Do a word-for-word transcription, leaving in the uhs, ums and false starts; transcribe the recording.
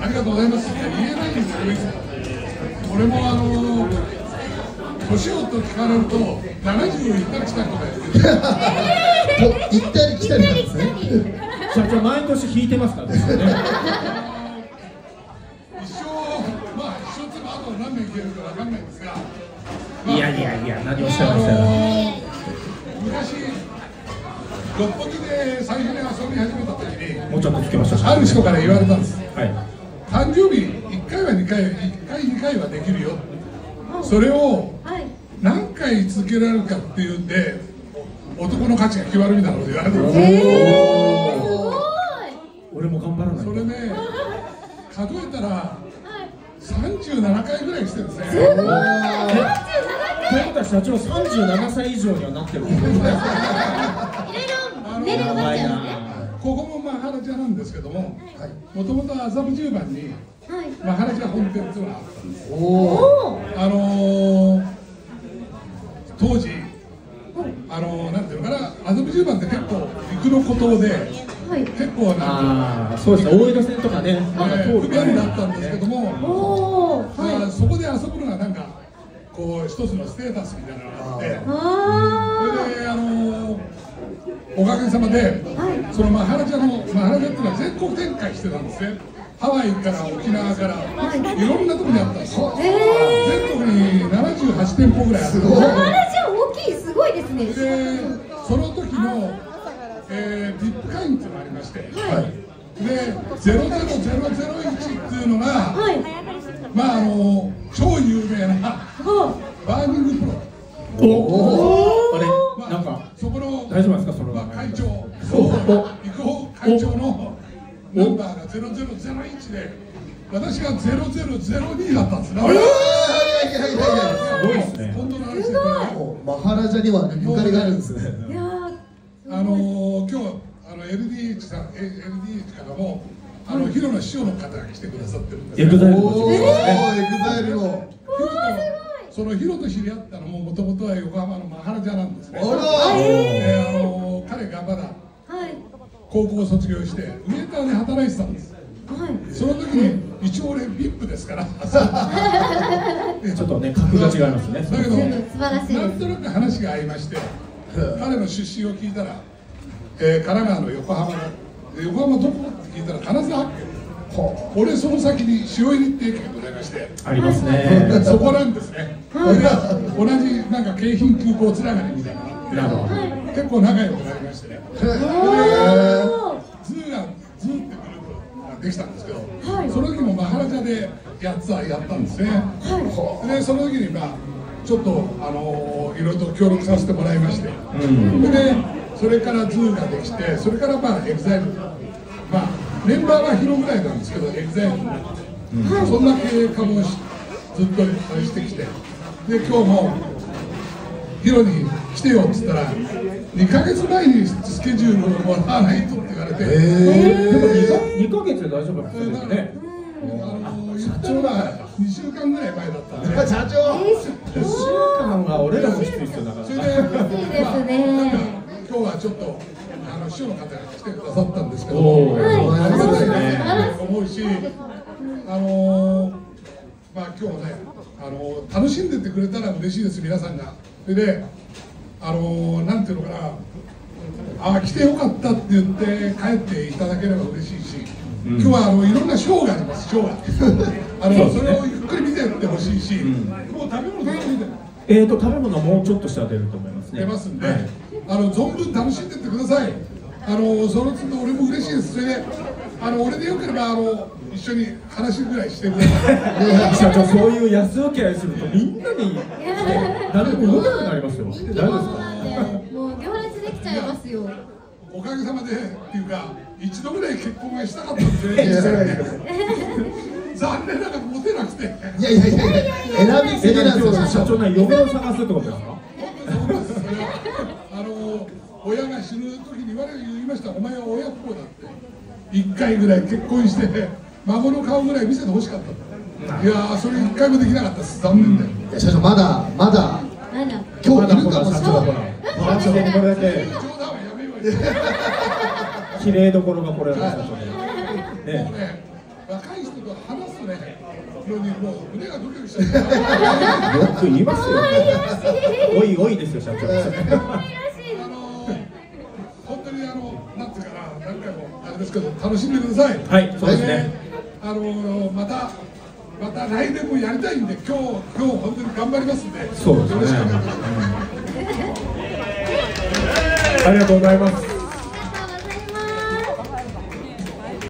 ありがとうございますって言えないんですよ。俺もあの年をと聞かれるとななじゅう行ったり来たりとか言って行ったり来たりなんですね。 社長毎年引いてますからね。 一生まあ一生ってあと何年いけるかわかんないんですが、 いやいやいや何をおっしゃいましたよ。 昔六本木で最初に遊び始めた時にもうちょっとつけましょう。 ある人から言われたんです。 はい。 誕生日いっかいはにかい、いっかいにかいはできるよ。それを何回続けられるかっていうんで男の価値が決まるみたいなこと言われたんです。 えー、すごい。 俺も頑張らない。 それね、数えたらさんじゅうななかいぐらいしてるんですね。 すごい。さんじゅうななかい。 ということは社長さんじゅうななさい以上にはなってるんですね。 いろいろ年齢がバレちゃうんですね。 ここもマハラジャなんですけども、もともと麻布十番にマハラジャ本店っていうのがあったんです。おお。あのー、当時、あのー、なんていうのかな、麻布十番って結構陸の孤島で、はい、結構なんていうの、 そうですね、大江戸線とかね、 まだ通る便利だったんですけども、おお、はい、そこで遊ぶのがなんかこう一つのステータスみたいなのがあって、それであのー、おかげさまで、はい、そのマハラジャのマハラジャっていうのは全国展開してたんですね。ハワイから沖縄から、はい、いろんなところにあったんですよ。全国にななじゅうはちてんぽぐらいあったんですよ。 マハラジャ大きい、すごいですね。 で、その時の、えー、ビップ会員っていうのがありまして、はい、でゼロゼロゼロゼロいちっていうのが、はい、まああの超有名なバーニングプロ。 おお。あれ、 まあ、 なんかそこの大丈夫ですかそれは。 まあ、会長、伊藤会長のナンバーがゼロゼロゼロいちで、私がゼロゼロゼロにだったんですね。 いやいやいやいや、 すごいですね。 本当の話で、 マハラジャにはゆかりがあるんですね。 いやあの今日あの エルディーエイチ さん、エルディーエイチ からもあのヒロの師匠の方が来てくださってるんです。 エグザイルの。 おお、エグザイルの。 そのヒロと知り合ったのももともとは横浜のマハラジャなんですね。 あら、 えー、あの彼がまだ高校を卒業してウェイターで働いてたんです。はい、その時に一応俺ビップですからちょっとね格が違いますね。 だけど素晴らしい。 なんとなく話が合いまして、彼の出身を聞いたら、えー、神奈川の横浜の横浜どこって聞いたら金沢八景。俺その先に塩入りって駅がございましてありますね。 そこなんですね。同じなんか京浜空港つながりみたいなのがあって結構仲良くなりましてね。ズーがズーってグループができたんですけど、その時もマハラジャでやつはやったんですね。でその時にまあちょっとあのいろいろと協力させてもらいまして、でそれからズーができて、それからまあエグザイル、まあメンバーはヒロぐらいなんですけど、エグザイルになって、うん、そんな経過もずっとあれしてきて、で今日もヒロに来てよっつったらにかげつまえにスケジュールをもらわないとって言われて、えー、でもにかげつで大丈夫なんですよね。 社長がにしゅうかんぐらい前だったんで、 社長にしゅうかんは俺らもきついですよ。だからそれで、まあ、なんか今日はちょっとあの師匠の方が来てくださったんですけど、 おー、 ありがたいなと思うし、あのー、まあ今日ね、あのー、楽しんでってくれたら嬉しいです、皆さんが。でね、あのー、なんていうのかな、ああ来てよかったって言って帰っていただければ嬉しいし、うん、今日はあのいろんなショーがあります、ショーが。あのそれをゆっくり見てってほしいし、うん、もう食べ物出てる。 えーと食べ物はもうちょっとしたら出ると思いますね。 出ますんで、はい、あの存分楽しんでってください。あのそのつど俺も嬉しいです。それで、あの俺でよければあの一緒に話ぐらいしてください。 社長、そういう安請け合いするとみんなに誰でも動かなくなりますよ。大丈夫ですか？ もう行列できちゃいますよ。 おかげさまでっていうか一度ぐらい結婚がしたかったんですね。残念ながらモテなくて。 いやいやいやいや、選びすぎなんですよ。 社長ね、嫁を探すってことですか？ あの親が死ぬ時に言われ言いました。お前は親不孝だって。一回ぐらい結婚して孫の顔ぐらい見せてほしかった。いやー、それ一回もできなかったです。残念だよ。 いや社長、まだまだ今日いるかもしれない。 社長これだけ冗談はやめようよ。 綺麗どころがこれなんですよね。 もうね、 若い人と話すねのにもう胸がドキドキしちゃう。 よく言いますよ。おいおいですよ、社長。 あの本当にあのなんていうかな、何回もあれですけど楽しんでください。 はい、そうですね。 あのまたまた来年もやりたいんで、今日今日本当に頑張りますんで。 そうですね。 よろしくお願いします。 ありがとうございます。